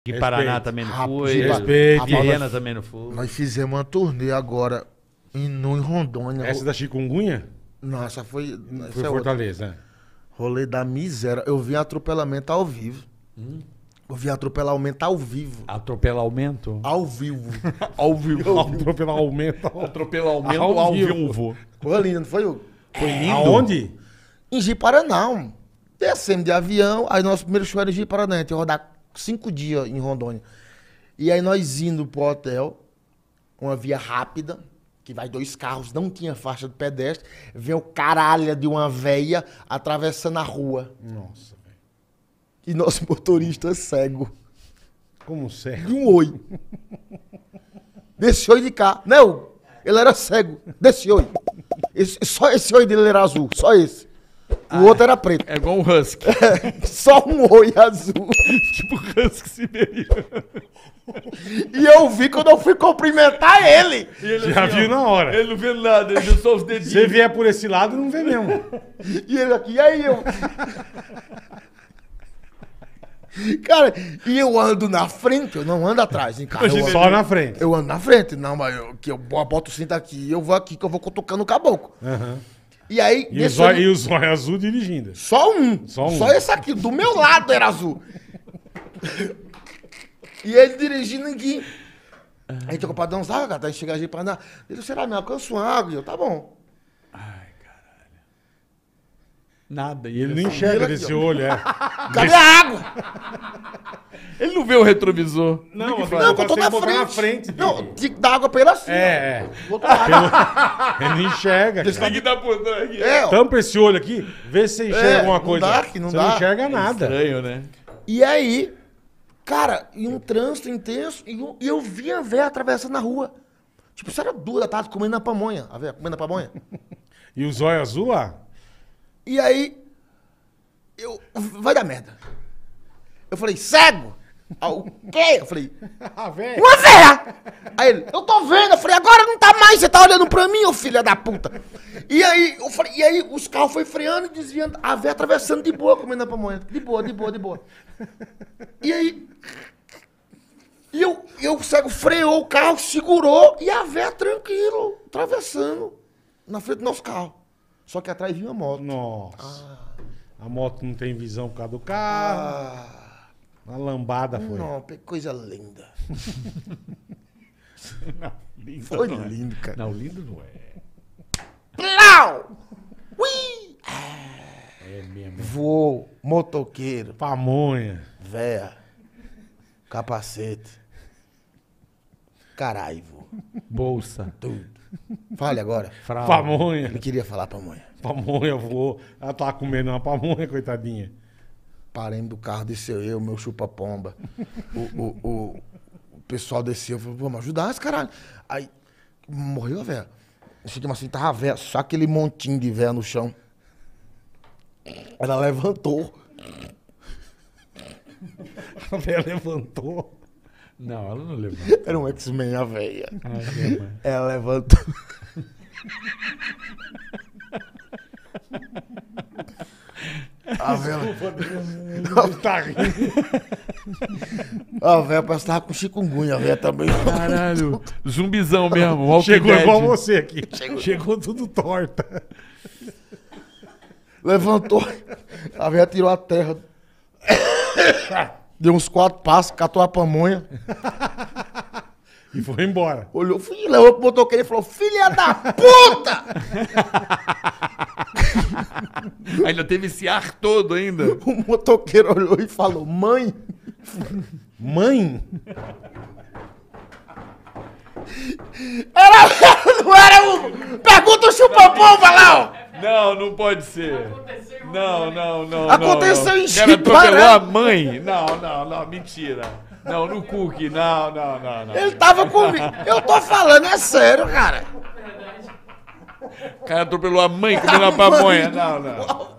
Que Paraná também não foi. Respeito. Viena também não foi. Nós fizemos uma turnê agora em Rondônia. Essa da chikungunya? Não, essa foi... Foi Fortaleza, né? Rolê da miséria. Eu vi atropelamento ao vivo. Eu vi atropelamento ao vivo. Atropelamento? Ao vivo. Ao vivo. Atropelamento. Atropelamento Ao ao vivo. vivo. Foi lindo, não foi? Foi lindo? Aonde? Em Ji-Paraná. Descemos de avião. Aí nosso primeiro show era em Ji-Paraná. A gente ia rodar 5 dias em Rondônia. E aí nós indo pro hotel, uma via rápida, que vai 2 carros, não tinha faixa de pedestre, vem o caralho de uma véia atravessando a rua. Nossa, velho. E nosso motorista é cego. Como De cego? um oi. Desse oi de cá. Não, ele era cego. Desse oi. Só esse oi dele era azul, só esse. O outro era preto. É igual um husky. Só um oi azul. Tipo husky siberiano. E eu vi quando eu fui cumprimentar ele. Já viu na hora. Ele não vê nada, ele viu só os Se dedinhos. você vier por esse lado, não vê mesmo. E ele aqui, e aí eu... Cara, e eu ando na frente, eu não ando atrás, hein, cara. Eu Só ando, na frente. eu ando na frente. Não, mas eu boto o cinto aqui, eu vou aqui, que eu vou cutucando o caboclo. Aham. E aí... E desceu ele- o zóio azul dirigindo. Só um. Só um. Só esse aqui. Do meu lado era azul. E ele dirigindo aqui. A gente ocupado uns água, até chegar a para andar. Ele, será, me alcança uma água? E eu, tá bom. Nada. E Ele ele não enxerga aqui, desse ó. olho, é. Cadê a água? Ele não vê o retrovisor. Não, Não, que eu tô na frente. Não, tinha que dar água pra ele assim. É. Botou água. Ele não enxerga. Desse cara. Tem que dar por aqui. É, ó. Tampa esse olho aqui, vê se você enxerga alguma não coisa. dá aqui, não você dá. não enxerga nada. Estranho, né? E aí, cara, e um trânsito intenso, e eu vi a véia atravessando a rua. Tipo, isso era 2 da tarde, comendo a pamonha. A véia comendo a pamonha. E o zóio azul lá? E aí, vai dar merda. Eu falei, cego? Ah, o quê? Eu falei, Ah, velho. uma véia! Aí ele, eu tô vendo. Eu falei, agora não tá mais, você tá olhando pra mim, ô filha da puta. E aí, eu falei, e aí os carros foi freando e desviando, a véia atravessando de boa, comendo a pamonha. De boa, de boa, de boa. E aí, o cego freou o carro, segurou, e a véia tranquilo, atravessando na frente do nosso carro. Só que atrás vinha uma moto. Nossa. A moto não tem visão por causa do carro. Uma lambada foi. Não, coisa linda. Lindo Foi não é. lindo, cara. Não, lindo não é. Plau! Ui! É mesmo. Voou, motoqueiro, Pamonha. véia, capacete. Caralho, vô. Bolsa. Tudo. Fale agora. Fralda. Pamonha. Ele queria falar pra mãe. Pamonha voou. Ela tava comendo uma pamonha, coitadinha. Paremos do carro, desceu eu, meu chupa-pomba. O pessoal desceu, falou, vamos ajudar esse caralho. Aí, morreu a véia. Chegamos assim, tava a véia, só aquele montinho de véia no chão. Ela levantou. A velha levantou. Não, ela não levou. Era um X-Men a véia. Ai, Ela levantou. A véia, Tá rindo. a véia parece que tava com chikungunya, a véia também. caralho. Zumbizão mesmo. Walking Chegou Dead. igual você aqui. Chegou tudo torta. Levantou, a véia tirou a terra. Deu uns 4 passos, catou a pamonha, E foi embora. olhou, levou pro motoqueiro e falou, filha da puta! Ainda teve esse ar todo ainda. O motoqueiro olhou e falou, mãe, Mãe? não era o... Pergunta o chupa-pomba lá, ó! Não, não pode ser. Não. Aconteceu não. em O cara atropelou Ji-Paraná. a mãe. Não, mentira. Não, no cookie, não. Ele tava comigo. Eu tô falando, é sério, cara. O cara atropelou a mãe comendo a pamonha. Não.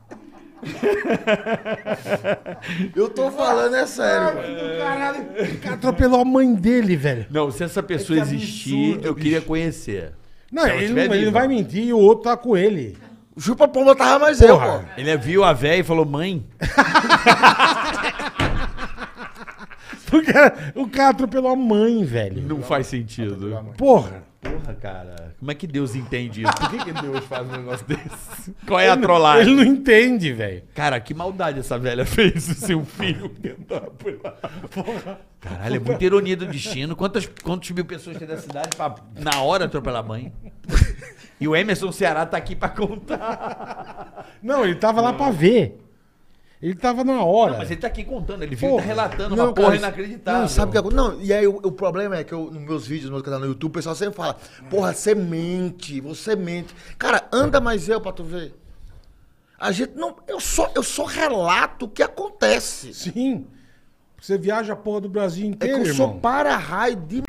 Eu tô falando, é sério, mano. O cara atropelou a mãe dele, velho. Não, se essa pessoa Que existir, absurdo, eu bicho. queria conhecer. Não, Se ela ele tiver não viva. vai mentir e o outro tá com ele. O chupa-pomba tava mais eu, Porra. pô. Ele viu a véia e falou, mãe. Porque o cara atropelou a mãe, velho. Não faz sentido. Porra. Porra, cara. Como é que Deus entende isso? Por que Deus faz um negócio desse? Qual é a trollagem? Ele não entende, velho. Cara, que maldade essa velha fez o seu filho tentar apelar. Caralho, é muita ironia do destino. Quantos mil pessoas tem da cidade pra, na hora, atropelar a mãe? E o Emerson Ceará tá aqui pra contar. Não, ele tava lá pra ver. Ele tava na hora. Não, mas ele tá aqui contando. Ele viu, Porra. tá relatando Não, uma porra cara, inacreditável. Não, sabe o que Não, e aí o problema é que nos meus vídeos, no meu canal no YouTube, o pessoal sempre fala, porra, você mente. Cara, anda mais eu pra tu ver. A gente não... Eu só relato o que acontece. Sim. Você viaja a porra do Brasil É inteiro, que eu irmão. sou para-raio de